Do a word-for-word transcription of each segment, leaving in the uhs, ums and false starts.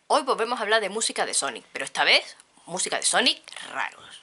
Hoy volvemos a hablar de música de Sonic, pero esta vez, música de Sonic raros.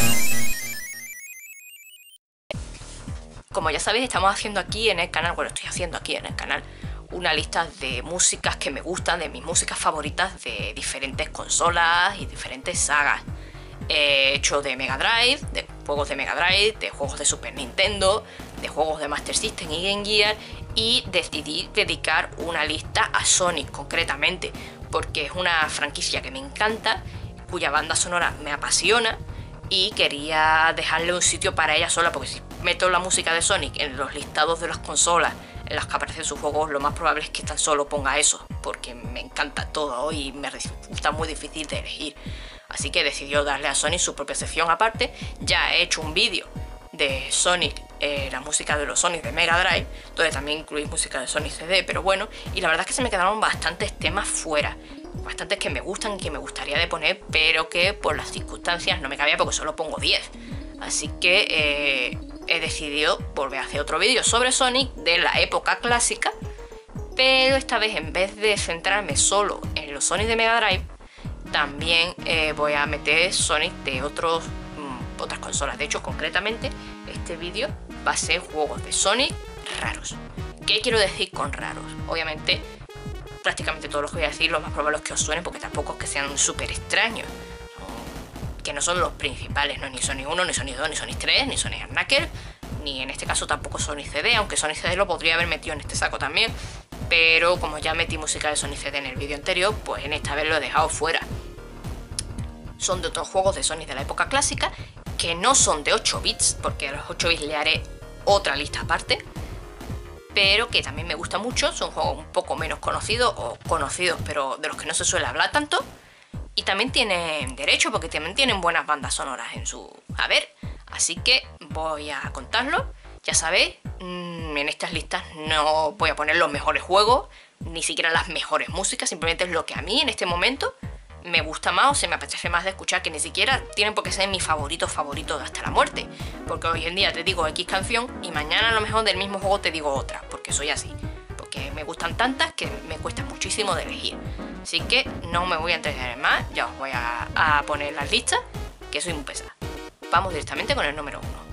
Como ya sabéis, estamos haciendo aquí en el canal, bueno, estoy haciendo aquí en el canal, una lista de músicas que me gustan, de mis músicas favoritas de diferentes consolas y diferentes sagas. He hecho de Mega Drive, de juegos de Mega Drive, de juegos de Super Nintendo, de juegos de Master System y Game Gear, y decidí dedicar una lista a Sonic concretamente, porque es una franquicia que me encanta, cuya banda sonora me apasiona, y quería dejarle un sitio para ella sola, porque si meto la música de Sonic en los listados de las consolas en las que aparecen sus juegos, lo más probable es que tan solo ponga eso, porque me encanta todo y me resulta muy difícil de elegir. Así que decidió darle a Sonic su propia sección aparte. Ya he hecho un vídeo de Sonic, eh, la música de los Sonic de Mega Drive, donde también incluí música de Sonic C D, pero bueno, y la verdad es que se me quedaron bastantes temas fuera, bastantes que me gustan y que me gustaría de poner, pero que por las circunstancias no me cabía porque solo pongo diez. Así que eh, he decidido volver a hacer otro vídeo sobre Sonic de la época clásica, pero esta vez en vez de centrarme solo en los Sonic de Mega Drive, también eh, voy a meter Sonic de otros, mmm, otras consolas. De hecho, concretamente, este vídeo va a ser juegos de Sonic raros. ¿Qué quiero decir con raros? Obviamente, prácticamente todos los que voy a decir, lo más probable es que os suenen, porque tampoco es que sean súper extraños. Que no son los principales, no ni Sonic uno, ni Sonic dos, ni Sonic tres, ni Sonic Knuckles, ni en este caso tampoco Sonic C D, aunque Sonic C D lo podría haber metido en este saco también. Pero como ya metí música de Sonic C D en el vídeo anterior, pues en esta vez lo he dejado fuera. Son de otros juegos de Sonic de la época clásica, que no son de ocho bits, porque a los ocho bits le haré otra lista aparte, pero que también me gusta mucho. Son juegos un poco menos conocidos, o conocidos, pero de los que no se suele hablar tanto. Y también tienen derecho, porque también tienen buenas bandas sonoras en su haber. Así que voy a contarlo. Ya sabéis, en estas listas no voy a poner los mejores juegos, ni siquiera las mejores músicas, simplemente es lo que a mí en este momento me gusta más o se me apetece más de escuchar, que ni siquiera tienen por qué ser mis favoritos favoritos de hasta la muerte, porque hoy en día te digo X canción y mañana a lo mejor del mismo juego te digo otra, porque soy así, porque me gustan tantas que me cuesta muchísimo de elegir. Así que no me voy a entretener más, ya os voy a, a poner las listas, que soy muy pesada. Vamos directamente con el número uno.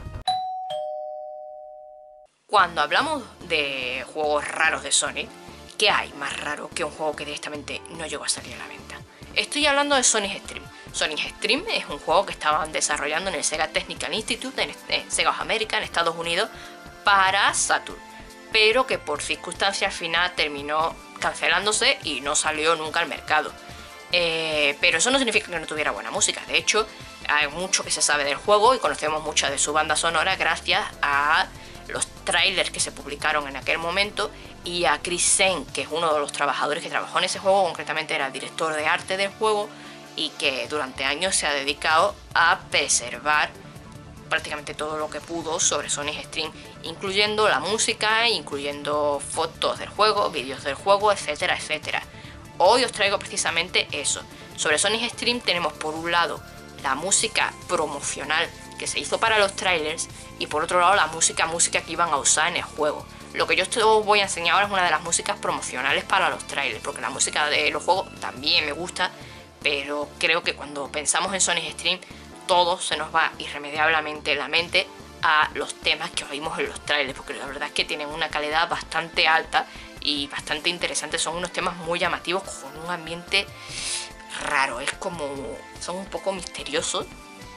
Cuando hablamos de juegos raros de Sonic, ¿qué hay más raro que un juego que directamente no llegó a salir a la venta? Estoy hablando de Sonic Stream. Sonic Stream es un juego que estaban desarrollando en el Sega Technical Institute, en, en Sega of America, en Estados Unidos, para Saturn, pero que por circunstancias al final terminó cancelándose y no salió nunca al mercado. Eh, pero eso no significa que no tuviera buena música. De hecho, hay mucho que se sabe del juego y conocemos mucha de su banda sonora gracias a los trailers que se publicaron en aquel momento y a Chris Zane, que es uno de los trabajadores que trabajó en ese juego, concretamente era el director de arte del juego y que durante años se ha dedicado a preservar prácticamente todo lo que pudo sobre Sonic Stream, incluyendo la música, incluyendo fotos del juego, vídeos del juego, etcétera, etcétera. Hoy os traigo precisamente eso. Sobre Sonic Stream tenemos por un lado la música promocional que se hizo para los trailers y por otro lado la música música que iban a usar en el juego. Lo que yo os voy a enseñar ahora es una de las músicas promocionales para los trailers, porque la música de los juegos también me gusta, pero creo que cuando pensamos en Sonic Stream todo se nos va irremediablemente en la mente a los temas que oímos en los trailers, porque la verdad es que tienen una calidad bastante alta y bastante interesante. Son unos temas muy llamativos con un ambiente raro, es como, son un poco misteriosos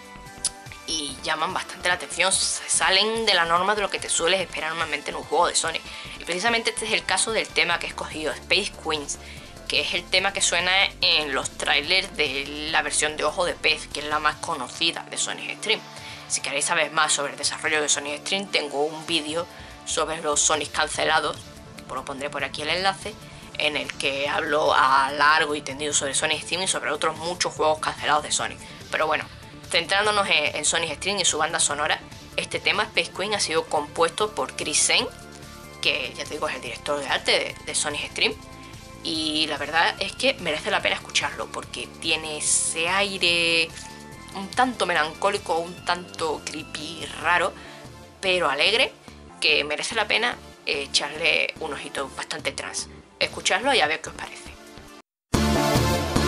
y llaman bastante la atención, se salen de la norma de lo que te sueles esperar normalmente en un juego de Sonic. Y precisamente este es el caso del tema que he escogido, Space Queens, que es el tema que suena en los trailers de la versión de Ojo de Pez, que es la más conocida de Sonic Stream. Si queréis saber más sobre el desarrollo de Sonic Stream, tengo un vídeo sobre los Sonic cancelados, que lo pondré por aquí el enlace, en el que hablo a largo y tendido sobre Sonic Stream y sobre otros muchos juegos cancelados de Sonic. Pero bueno, centrándonos en, en Sonic Stream y su banda sonora, este tema Space Queen ha sido compuesto por Chris Zane, que ya te digo es el director de arte de, de Sonic Stream, y la verdad es que merece la pena escucharlo porque tiene ese aire un tanto melancólico, un tanto creepy, raro, pero alegre, que merece la pena echarle un ojito bastante trans. Escuchadlo y a ver qué os parece.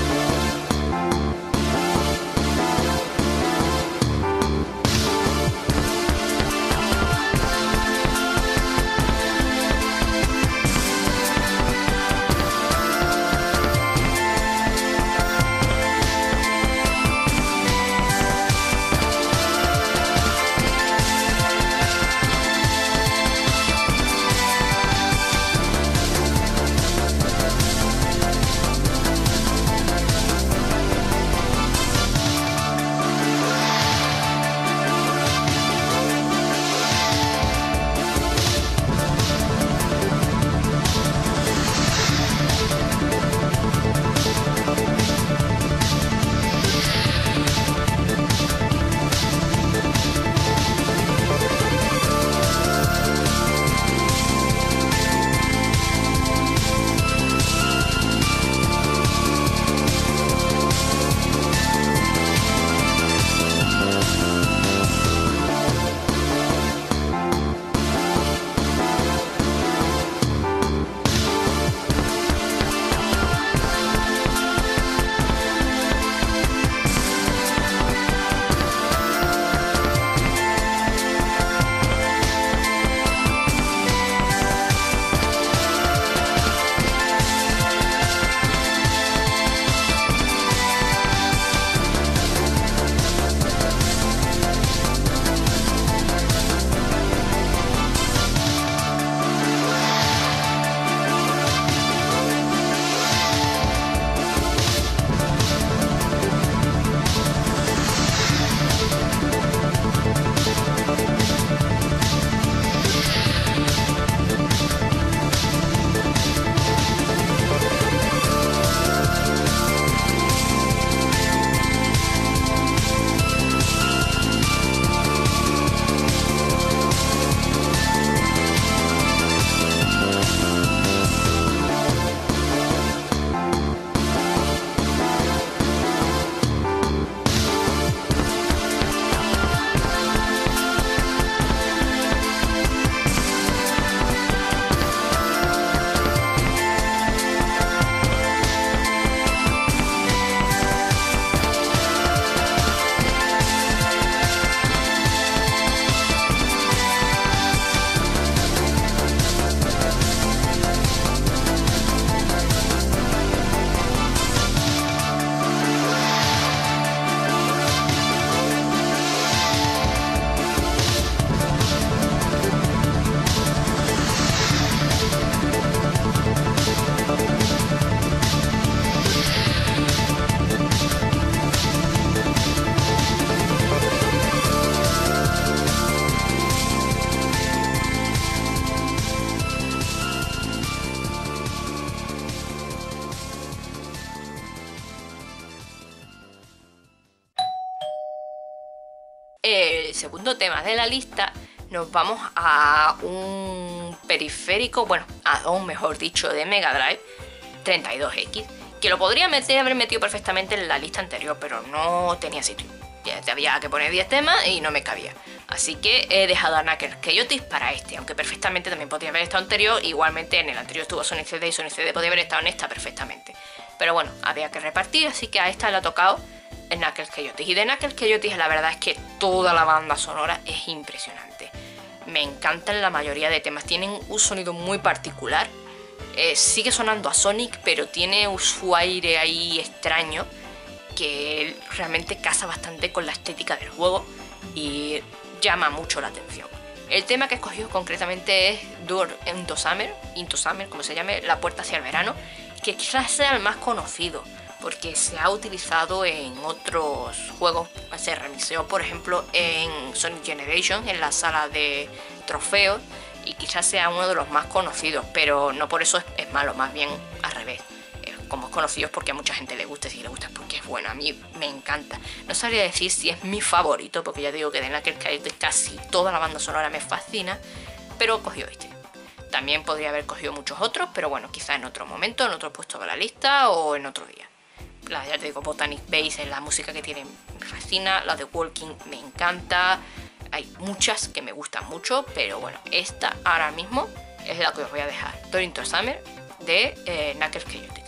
el segundo tema de la lista, nos vamos a un periférico, bueno, a un mejor dicho, de Mega Drive treinta y dos equis, que lo podría meter, haber metido perfectamente en la lista anterior, pero no tenía sitio. Ya había que poner diez temas y no me cabía. Así que he dejado a Knuckles Chaotix para este, aunque perfectamente también podría haber estado anterior. Igualmente en el anterior estuvo Sonic C D y Sonic C D podría haber estado en esta perfectamente. Pero bueno, había que repartir, así que a esta le ha tocado el Knuckles Chaotix. Y de Knuckles Chaotix la verdad es que toda la banda sonora es impresionante. Me encantan la mayoría de temas, tienen un sonido muy particular. Eh, sigue sonando a Sonic, pero tiene su aire ahí extraño que realmente casa bastante con la estética del juego y llama mucho la atención. El tema que he escogido concretamente es Door into Summer, into Summer, como se llame, La puerta hacia el verano, que quizás sea el más conocido porque se ha utilizado en otros juegos. Se remiseó, por ejemplo, en Sonic Generations, en la sala de trofeos, y quizás sea uno de los más conocidos, pero no por eso es, es malo, más bien al revés. Como es conocido es porque a mucha gente le gusta, y si le gusta es porque es bueno. A mí me encanta. No sabría decir si es mi favorito, porque ya digo que de Knuckles Chaotix casi toda la banda sonora me fascina, pero cogió este. También podría haber cogido muchos otros, pero bueno, quizá en otro momento, en otro puesto de la lista o en otro día. La, ya te digo, Botanic Base es la música que tiene, me fascina. La de Walking me encanta. Hay muchas que me gustan mucho, pero bueno, esta ahora mismo es la que os voy a dejar. Door into Summer de eh, Knuckles Chaotix.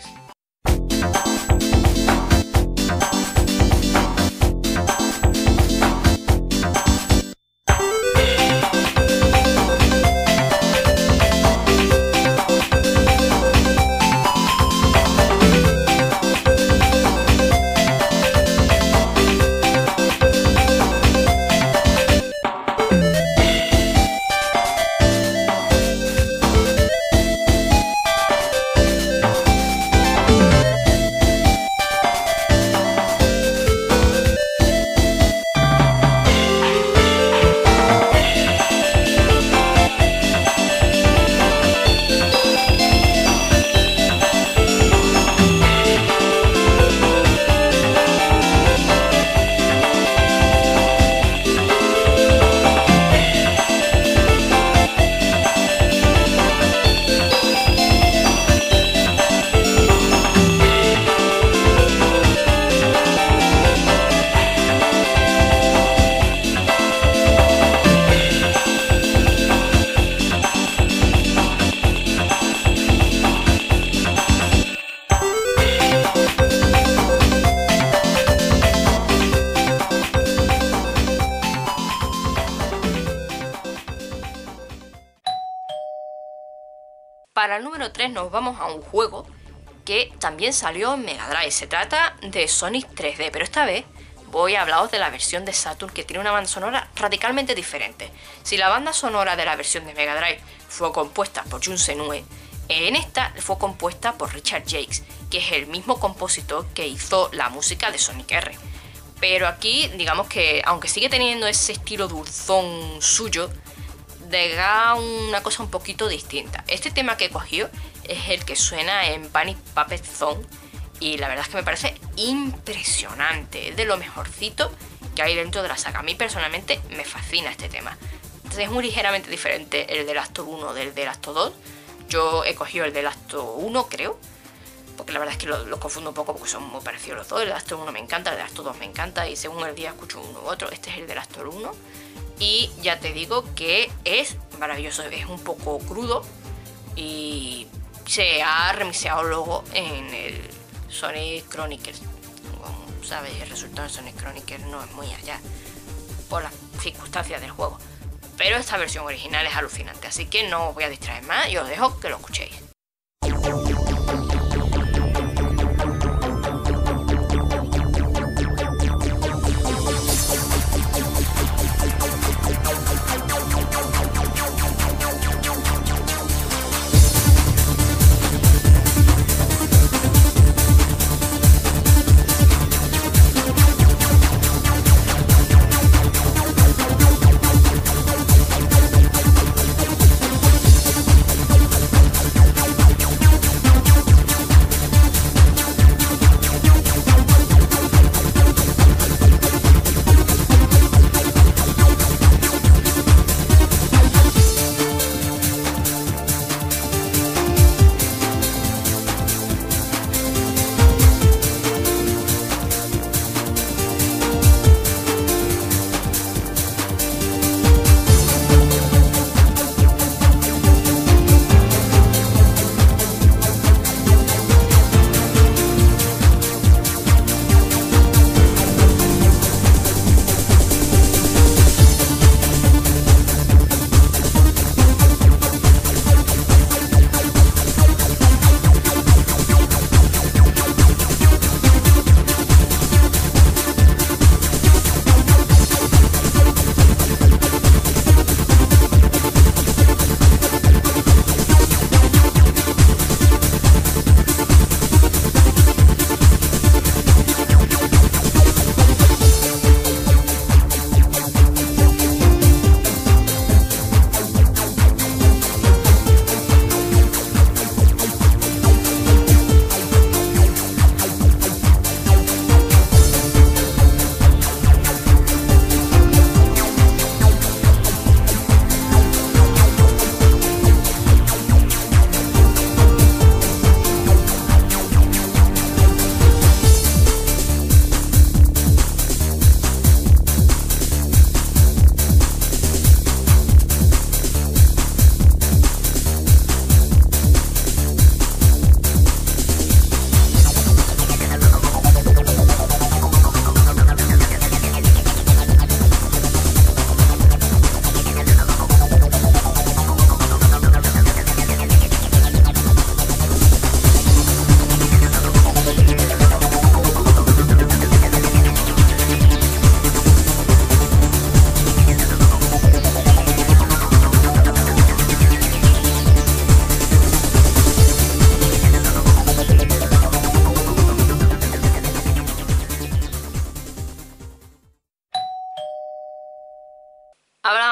Para el número tres nos vamos a un juego que también salió en Mega Drive. Se trata de Sonic tres D, pero esta vez voy a hablaros de la versión de Saturn, que tiene una banda sonora radicalmente diferente. Si la banda sonora de la versión de Mega Drive fue compuesta por Jun Senue, en esta fue compuesta por Richard Jacques, que es el mismo compositor que hizo la música de Sonic R. Pero aquí, digamos que, aunque sigue teniendo ese estilo dulzón suyo, da una cosa un poquito distinta. Este tema que he cogido es el que suena en Panic Puppet Zone y la verdad es que me parece impresionante. Es de lo mejorcito que hay dentro de la saga. A mí personalmente me fascina este tema. Entonces es muy ligeramente diferente el del acto uno del del acto dos. Yo he cogido el del acto uno, creo, porque la verdad es que los lo confundo un poco porque son muy parecidos los dos. El del acto uno me encanta, el del acto dos me encanta y según el día escucho uno u otro. Este es el del acto uno. Y ya te digo que es maravilloso, es un poco crudo y se ha remiseado luego en el Sonic Chronicles. Como sabes, el resultado de Sonic Chronicles no es muy allá por las circunstancias del juego. Pero esta versión original es alucinante, así que no os voy a distraer más y os dejo que lo escuchéis.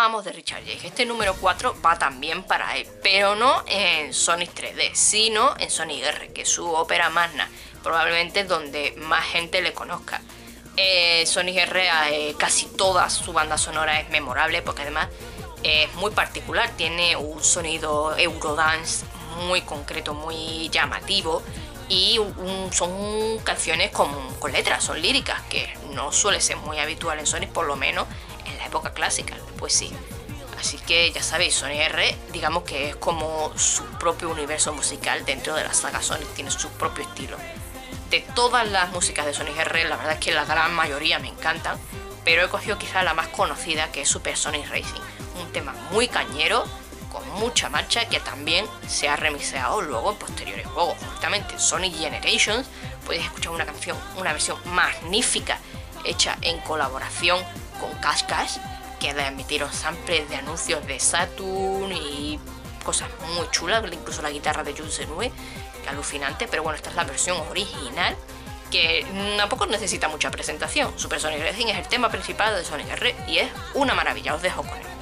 hablábamos de Richard Jake. Este número cuatro va también para él, pero no en Sonic tres D, sino en Sonic R, que es su ópera magna, probablemente donde más gente le conozca. Eh, Sonic R, eh, casi toda su banda sonora es memorable, porque además eh, es muy particular, tiene un sonido Eurodance muy concreto, muy llamativo, y un, son canciones con, con letras, son líricas, que no suele ser muy habitual en Sonic, por lo menos en la época clásica, pues sí. Así que ya sabéis, Sonic R, digamos que es como su propio universo musical dentro de la saga Sonic, tiene su propio estilo. De todas las músicas de Sonic R, la verdad es que la gran mayoría me encantan, pero he cogido quizá la más conocida, que es Super Sonic Racing, un tema muy cañero, con mucha marcha, que también se ha remixeado luego en posteriores juegos. Justamente en Sonic Generations podéis escuchar una canción, una versión magnífica hecha en colaboración con Cash Cash, que le emitieron samples de anuncios de Saturn y cosas muy chulas, incluso la guitarra de Jules Nue, que alucinante. Pero bueno, esta es la versión original, que tampoco necesita mucha presentación. Super Sonic Racing es el tema principal de Sonic R y es una maravilla, os dejo con él.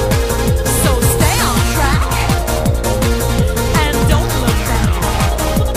So stay on track and don't look back.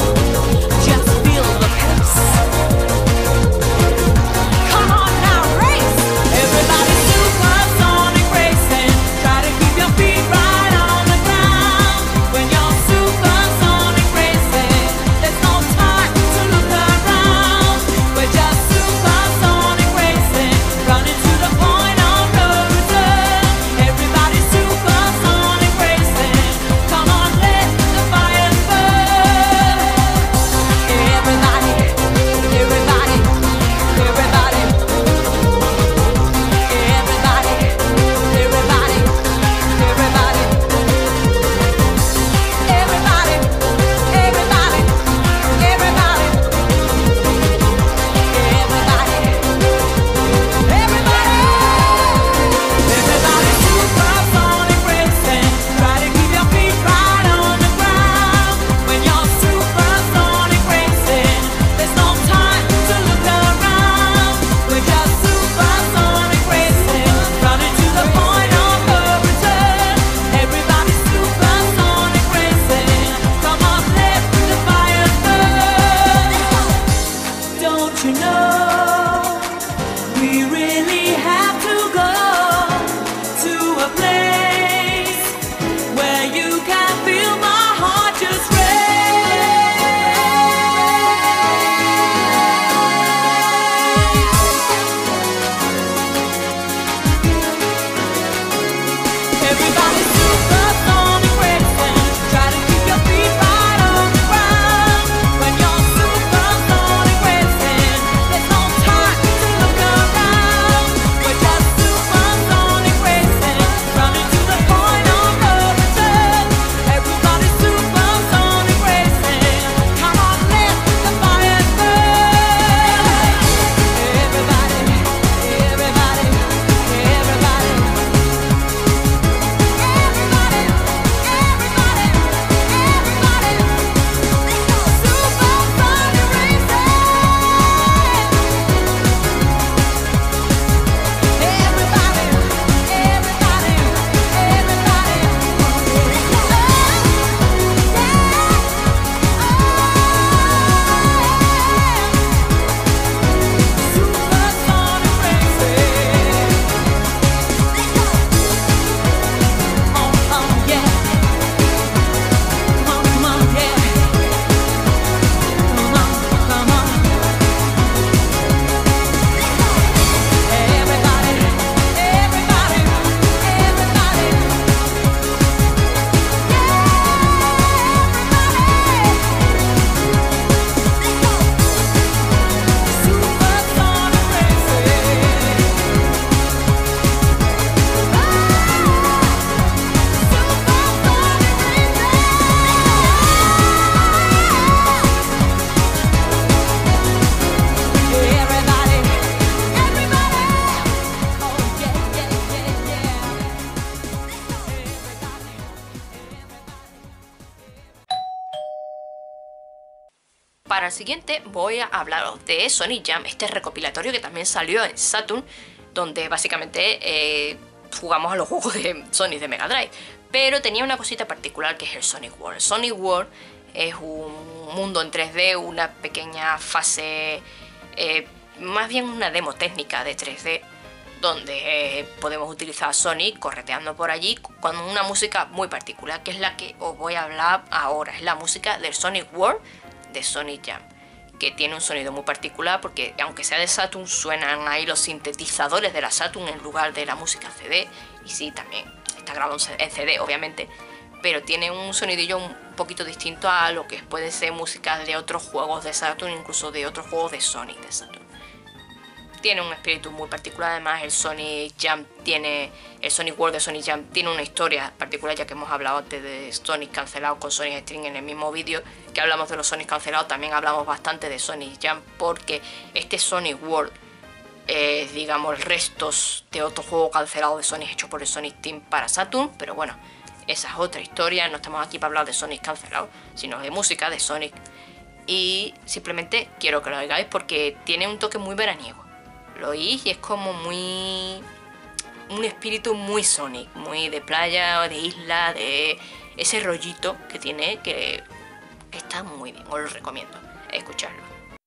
Para el siguiente voy a hablaros de Sonic Jam, este recopilatorio que también salió en Saturn, donde básicamente eh, jugamos a los juegos de Sonic de Mega Drive. Pero tenía una cosita particular que es el Sonic World. Sonic World es un mundo en tres D, una pequeña fase, eh, más bien una demo técnica de tres D, donde eh, podemos utilizar a Sonic correteando por allí con una música muy particular, que es la que os voy a hablar ahora. Es la música del Sonic World de Sonic Jam, que tiene un sonido muy particular porque aunque sea de Saturn, suenan ahí los sintetizadores de la Saturn en lugar de la música C D. Y sí, también está grabado en C D, obviamente, pero tiene un sonidillo un poquito distinto a lo que puede ser música de otros juegos de Saturn, incluso de otros juegos de Sonic de Saturn. Tiene un espíritu muy particular. Además, el Sonic Jam tiene, el Sonic World de Sonic Jam tiene una historia particular, ya que hemos hablado antes de Sonic cancelado con Sonic String en el mismo vídeo que hablamos de los Sonic cancelados. También hablamos bastante de Sonic Jam, porque este Sonic World es, digamos, restos de otro juego cancelado de Sonic hecho por el Sonic Team para Saturn. Pero bueno, esa es otra historia. No estamos aquí para hablar de Sonic cancelado, sino de música de Sonic. Y simplemente quiero que lo oigáis porque tiene un toque muy veraniego. Lo oís y es como muy... un espíritu muy Sonic, muy de playa, de isla, de ese rollito que tiene, que, que está muy bien. Os lo recomiendo escucharlo.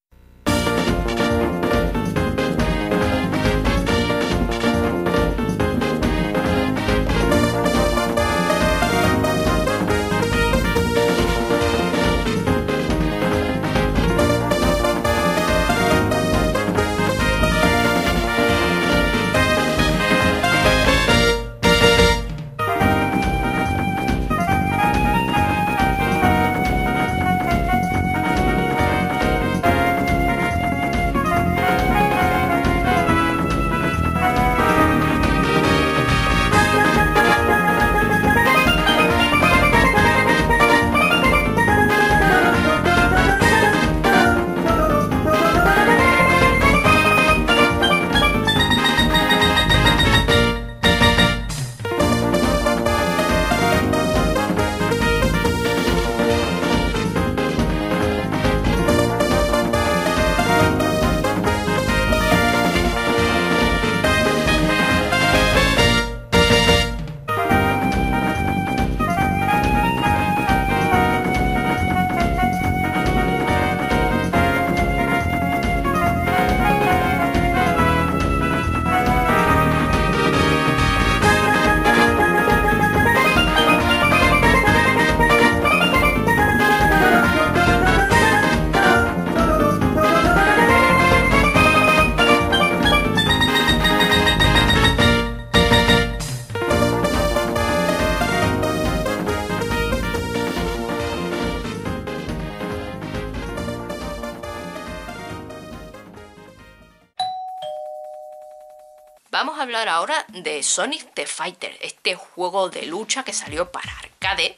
Vamos a hablar ahora de Sonic the Fighter, este juego de lucha que salió para arcade,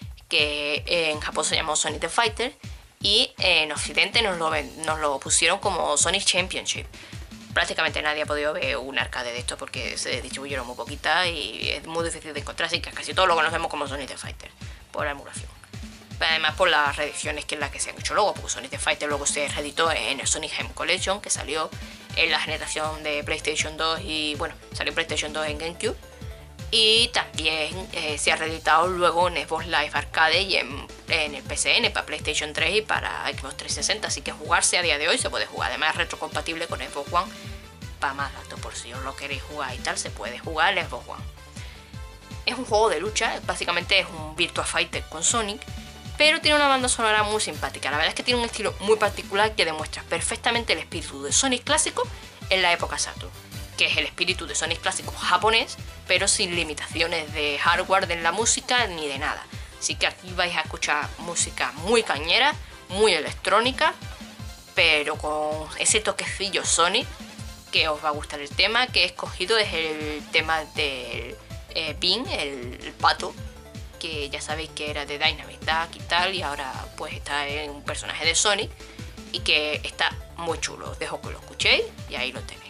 que en Japón se llamó Sonic the Fighter y en Occidente nos lo, nos lo pusieron como Sonic Championship. Prácticamente nadie ha podido ver un arcade de esto porque se distribuyeron muy poquitas y es muy difícil de encontrar, así que casi todos lo conocemos como Sonic the Fighter por emulación. Además por las reediciones que es la que se han hecho luego, porque Sonic the Fighter luego se reeditó en el Sonic Game Collection, que salió en la generación de PlayStation dos y bueno, salió PlayStation dos en GameCube. Y también eh, se ha reeditado luego en Xbox Live Arcade y en, en el P C N para PlayStation tres y para Xbox trescientos sesenta, así que jugarse a día de hoy se puede jugar. Además es retrocompatible con Xbox One. Para más datos, por si os lo queréis jugar y tal, se puede jugar el Xbox One. Es un juego de lucha, básicamente es un Virtua Fighter con Sonic, pero tiene una banda sonora muy simpática. La verdad es que tiene un estilo muy particular que demuestra perfectamente el espíritu de Sonic clásico en la época Saturn, que es el espíritu de Sonic clásico japonés, pero sin limitaciones de hardware en la música ni de nada. Así que aquí vais a escuchar música muy cañera, muy electrónica, pero con ese toquecillo Sonic que os va a gustar. El tema que he escogido es el tema del eh, Bean, el, el pato, que ya sabéis que era de Dynamic Duck y tal, y ahora pues está en un personaje de Sonic y que está muy chulo. Os dejo que lo escuchéis y ahí lo tenéis.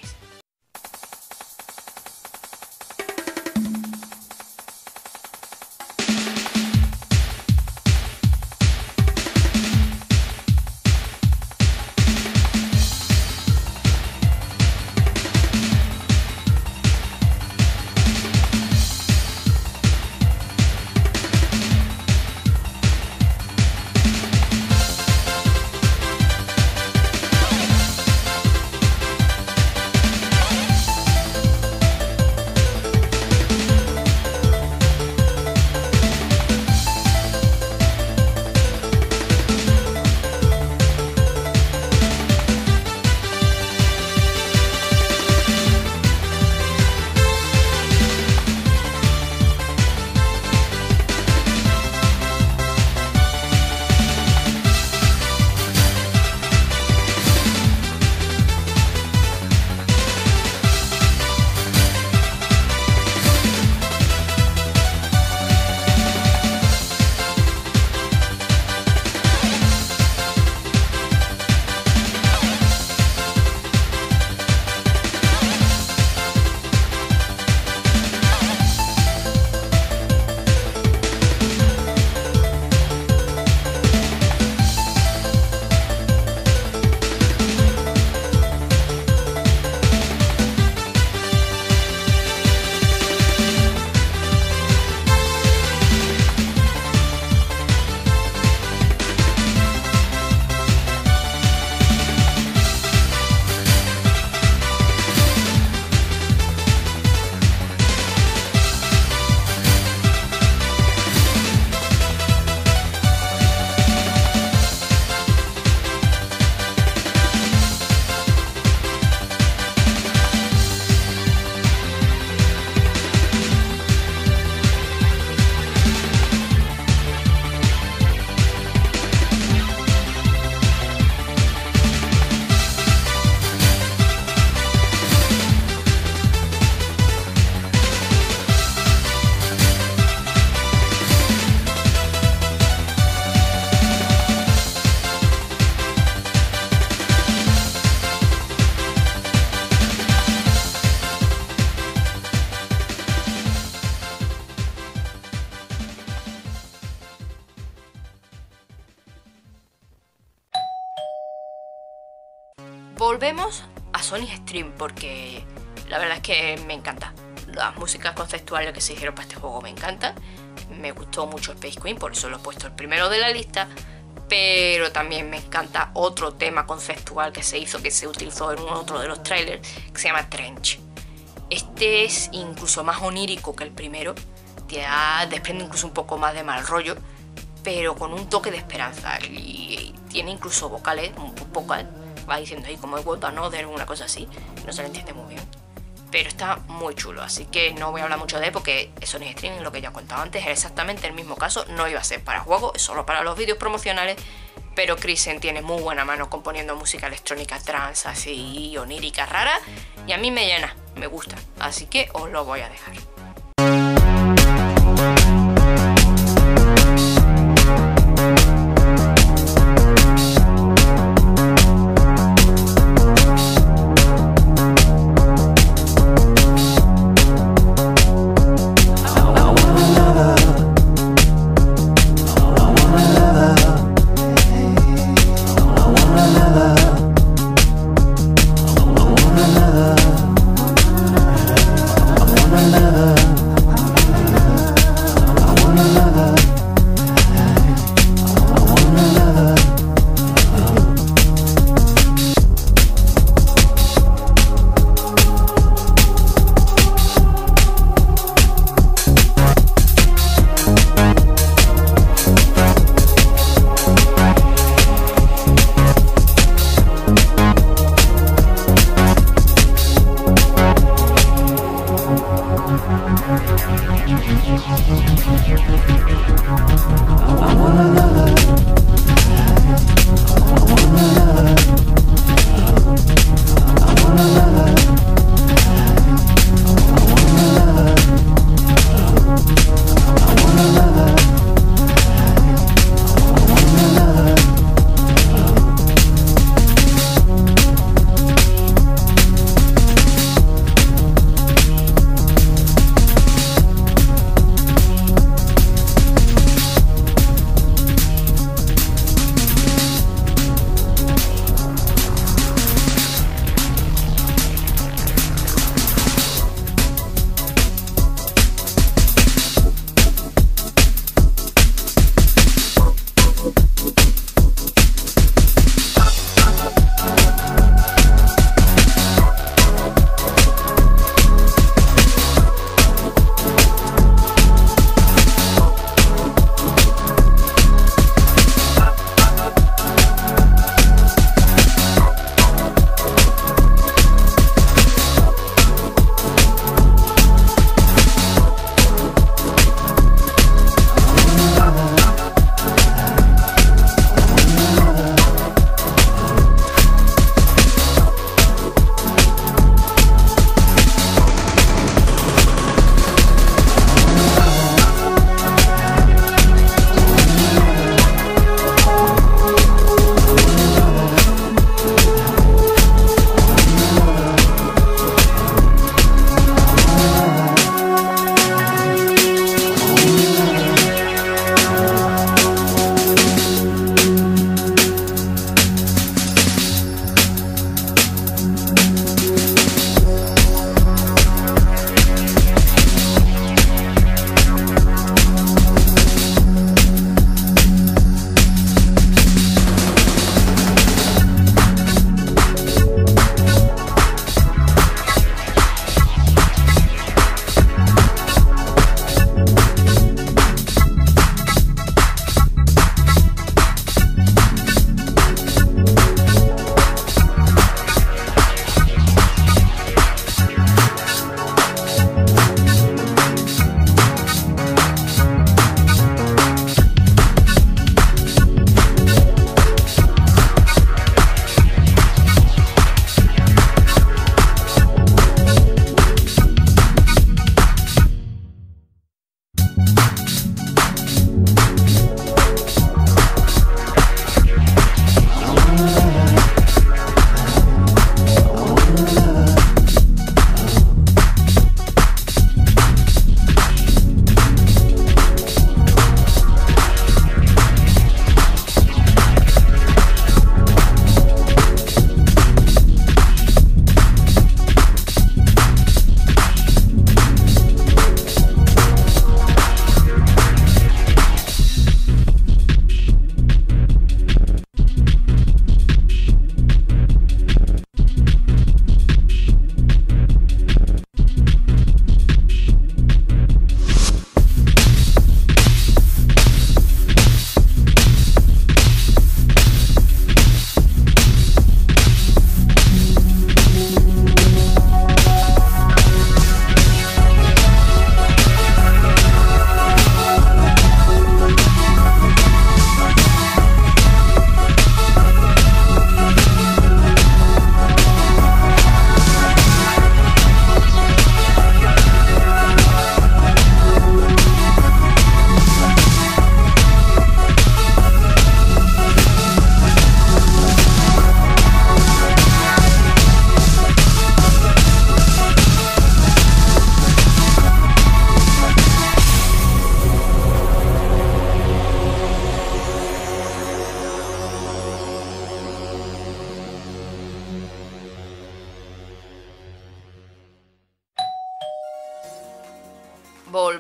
Volvemos a Sonic Stream porque la verdad es que me encanta. Las músicas conceptuales que se hicieron para este juego me encantan. Me gustó mucho Space Queen, por eso lo he puesto el primero de la lista. Pero también me encanta otro tema conceptual que se hizo, que se utilizó en otro de los trailers, que se llama Trench. Este es incluso más onírico que el primero, te da, desprende incluso un poco más de mal rollo, pero con un toque de esperanza. Y tiene incluso vocales, un poco, va diciendo ahí como What Another, una cosa así, no se le entiende muy bien. Pero está muy chulo, así que no voy a hablar mucho de él porque Sonic Stream, lo que ya he contado antes, era exactamente el mismo caso. No iba a ser para juegos, es solo para los vídeos promocionales, pero Krisen tiene muy buena mano componiendo música electrónica trance, así onírica, rara, y a mí me llena, me gusta, así que os lo voy a dejar.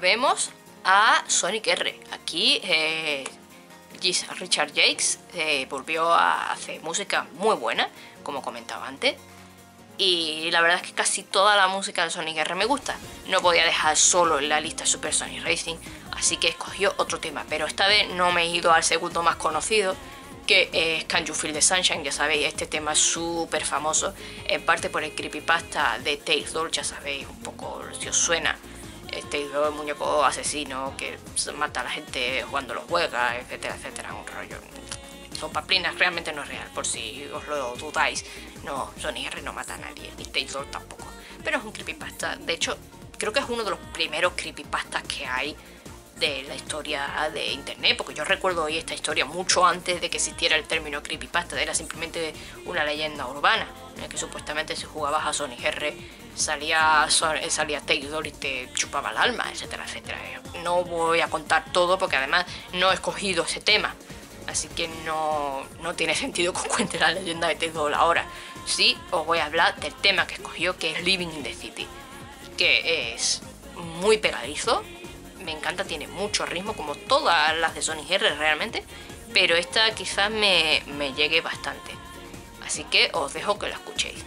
volvemos a Sonic R. Aquí eh, Richard Jacques eh, volvió a hacer música muy buena, como comentaba antes. Y la verdad es que casi toda la música de Sonic R me gusta. No podía dejar solo en la lista Super Sonic Racing, así que escogió otro tema. Pero esta vez no me he ido al segundo más conocido, que es Can You Feel the Sunshine. Ya sabéis, este tema es súper famoso, en parte por el creepypasta de Tails Doll. Ya sabéis un poco si os suena. Tails Doll, el muñeco asesino que mata a la gente cuando lo juega, etcétera, etcétera. Un rollo. Son paplinas, realmente no es real, por si os lo dudáis. No, Sonic R no mata a nadie, ni Tails Doll tampoco. Pero es un creepypasta. De hecho, creo que es uno de los primeros creepypastas que hay de la historia de internet, porque yo recuerdo hoy esta historia mucho antes de que existiera el término creepypasta. Era simplemente una leyenda urbana en la que supuestamente si jugabas a Sonic R salía, salía Tails Doll y te chupaba el alma, etcétera, etcétera. No voy a contar todo porque además no he escogido ese tema, así que no, no tiene sentido que os cuente la leyenda de Tails Doll ahora. Sí, os voy a hablar del tema que escogió, que es Living in the City, que es muy pegadizo. Me encanta, tiene mucho ritmo, como todas las de Sonic R realmente, pero esta quizás me, me llegue bastante. Así que os dejo que la escuchéis.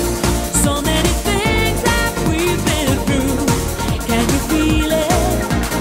So many things that we've been through. Can you feel it?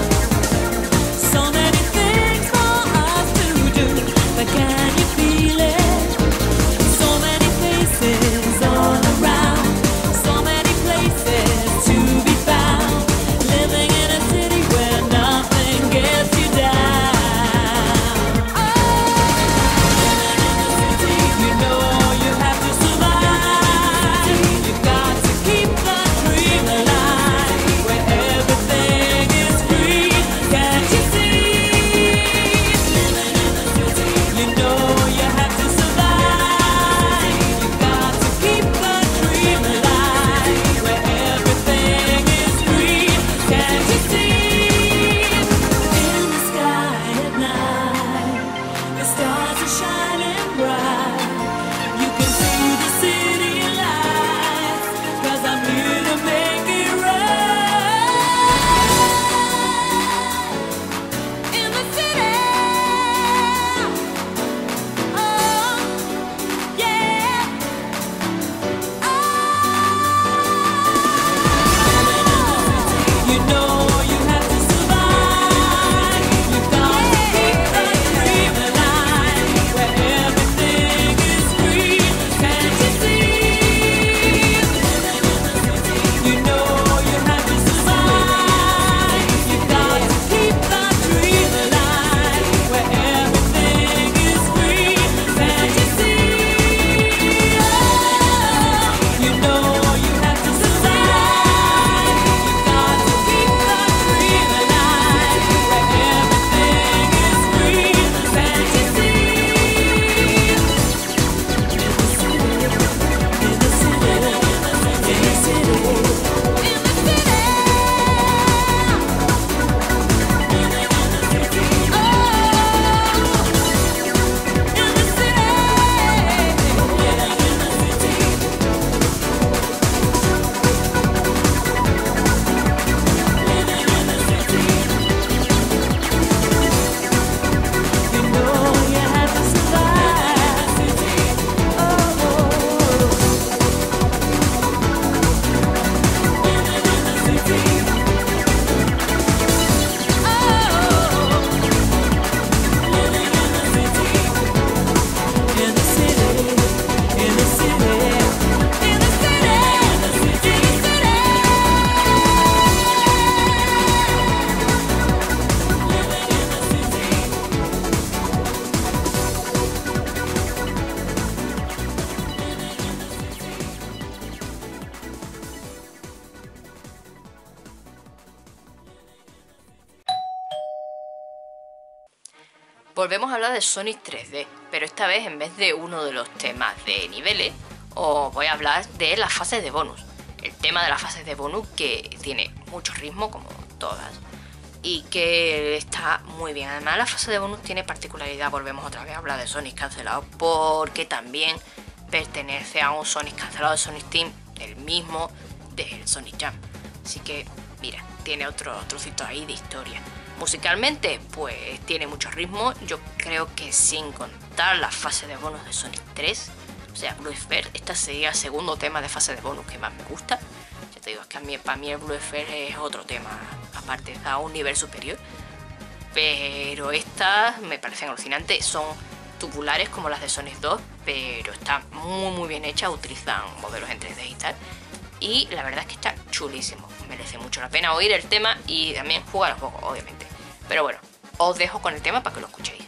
volvemos a hablar de Sonic tres D, pero esta vez en vez de uno de los temas de niveles, os voy a hablar de las fases de bonus. El tema de las fases de bonus que tiene mucho ritmo, como todas, y que está muy bien. Además, la fase de bonus tiene particularidad, volvemos otra vez a hablar de Sonic cancelado, porque también pertenece a un Sonic cancelado de Sonic Team, el mismo del Sonic Jam. Así que, mira, tiene otro trocito ahí de historia. Musicalmente, pues tiene mucho ritmo. Yo creo que sin contar la fase de bonus de Sonic tres, o sea, Blue Sphere, esta sería el segundo tema de fase de bonus que más me gusta. Ya te digo, es que a mí, para mí el Blue Sphere es otro tema, aparte, a un nivel superior. Pero estas me parecen alucinantes. Son tubulares como las de Sonic dos, pero están muy muy bien hechas, utilizan modelos en tres D y tal. Y la verdad es que está chulísimo. Merece mucho la pena oír el tema y también jugar el juego, obviamente. Pero bueno, os dejo con el tema para que lo escuchéis.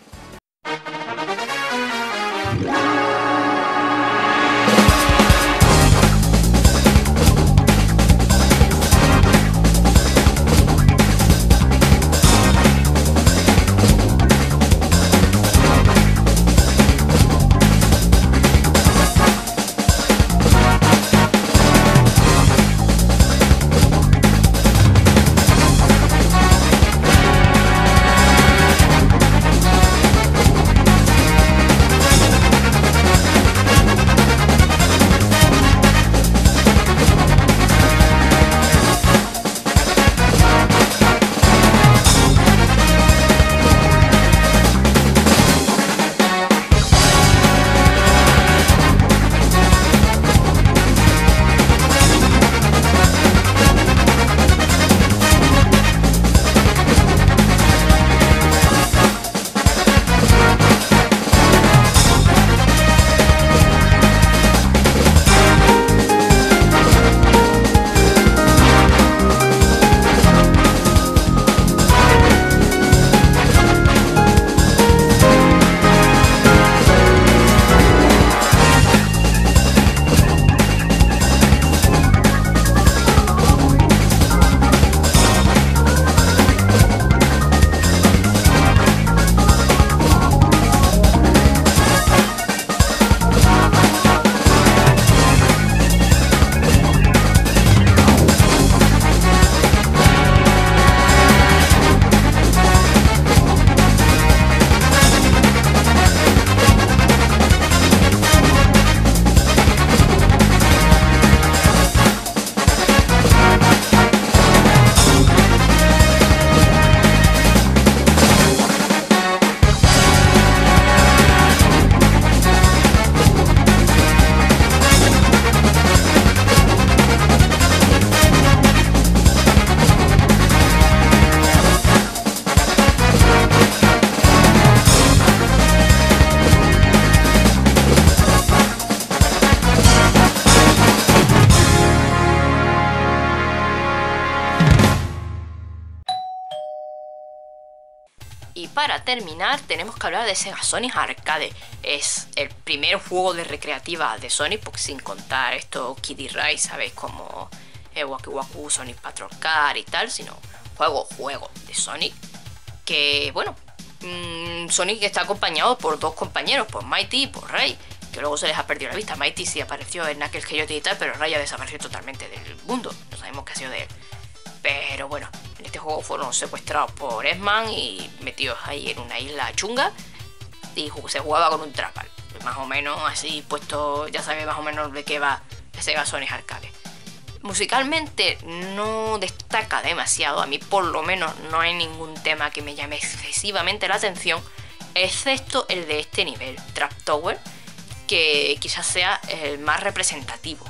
Y para terminar tenemos que hablar de Sega Sonic Arcade. Es el primer juego de recreativa de Sonic, porque sin contar esto Kiddy Ray, sabéis, como eh, Waku Waku, Sonic Patrol Car y tal, sino juego, juego de Sonic. Que bueno, mmm, Sonic está acompañado por dos compañeros, por Mighty y por Ray, que luego se les ha perdido la vista. Mighty sí apareció en Knuckles Coyote y tal, pero Ray ha desaparecido totalmente del mundo, no sabemos qué ha sido de él. Pero bueno, en este juego fueron secuestrados por Eggman y metidos ahí en una isla chunga y se jugaba con un trackpad. Más o menos así puesto, ya sabéis más o menos de qué va Sega Sonic Arcade. Musicalmente no destaca demasiado, a mí por lo menos no hay ningún tema que me llame excesivamente la atención, excepto el de este nivel, Trap Tower, que quizás sea el más representativo.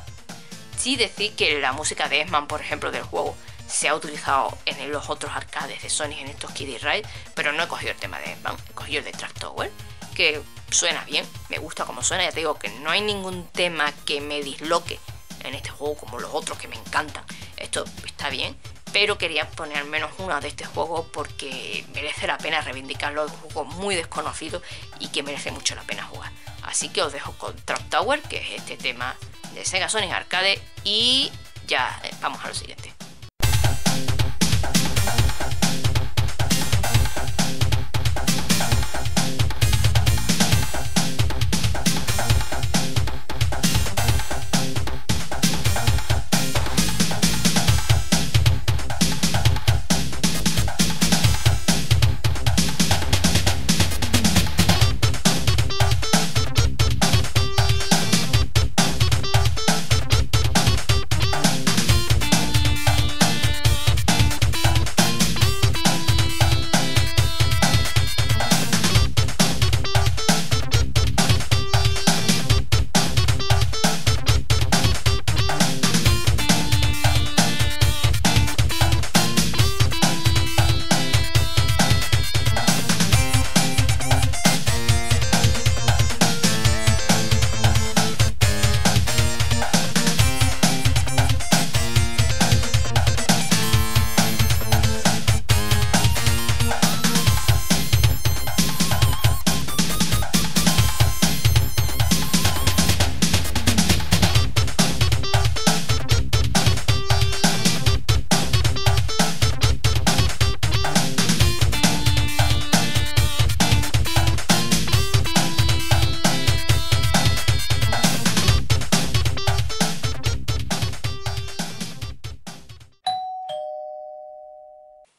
Sí decir que la música de Eggman, por ejemplo, del juego, se ha utilizado en los otros arcades de Sonic, en estos Kiddy Ride, pero no he cogido el tema de Eggman, he cogido el de Trap Tower, que suena bien, me gusta como suena. Ya te digo que no hay ningún tema que me disloque en este juego como los otros que me encantan. Esto está bien, pero quería poner al menos una de este juego porque merece la pena reivindicarlo. Es un juego muy desconocido y que merece mucho la pena jugar. Así que os dejo con Trap Tower, que es este tema de Sega Sonic Arcade, y ya eh, vamos a lo siguiente.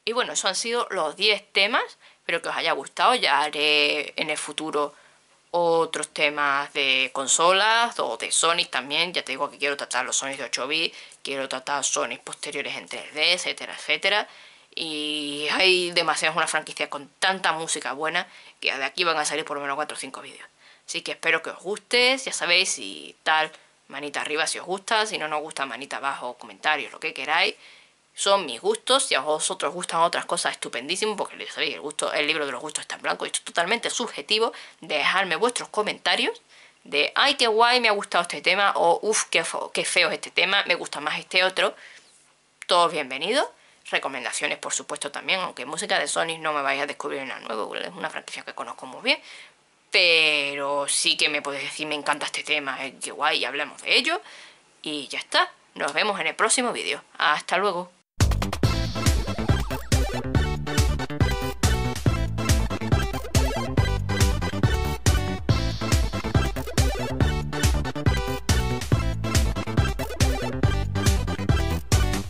Y bueno, eso han sido los diez temas. Espero que os haya gustado. Ya haré en el futuro otros temas de consolas o de Sonic también. Ya te digo que quiero tratar los Sonic de ocho bits, quiero tratar Sonic posteriores en tres D, etcétera, etcétera. Y hay demasiadas, una franquicia con tanta música buena que de aquí van a salir por lo menos cuatro o cinco vídeos. Así que espero que os guste, ya sabéis, si tal, manita arriba si os gusta, si no nos gusta, manita abajo, comentarios, lo que queráis. Son mis gustos, si a vosotros gustan otras cosas, estupendísimo, porque ya sabéis, el, gusto, el libro de los gustos está en blanco y esto es totalmente subjetivo. Dejadme vuestros comentarios de, ay, qué guay, me ha gustado este tema, o uff, qué, qué feo es este tema, me gusta más este otro. Todos bienvenidos. Recomendaciones, por supuesto, también, aunque música de Sonic no me vais a descubrir nada nuevo, es una franquicia que conozco muy bien. Pero sí que me podéis decir, me encanta este tema, eh, qué guay, y hablamos de ello. Y ya está. Nos vemos en el próximo vídeo. Hasta luego.